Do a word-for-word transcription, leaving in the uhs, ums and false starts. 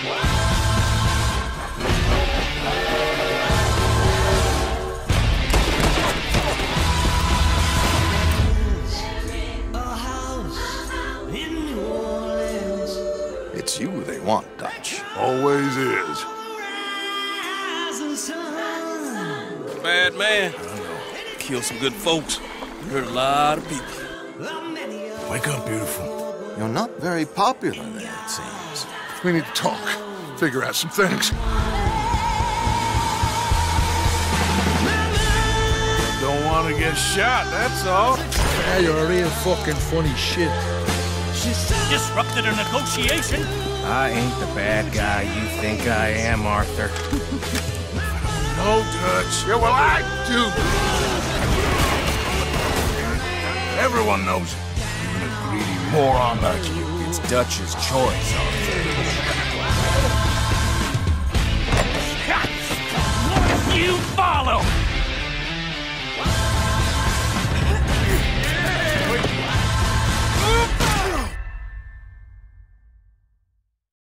It's you they want, Dutch. Always is. Bad man. Killed some good folks. Hurt a lot of people. Wake up, beautiful. You're not very popular there, it seems. We need to talk. Figure out some things. Don't want to get shot, that's all. Yeah, you're a real fucking funny shit. Disrupted a negotiation? I ain't the bad guy you think I am, Arthur. No, Dutch. Yeah, well, I do. Everyone knows it. Even a greedy moron like you. It's Dutch's choice, Arthur.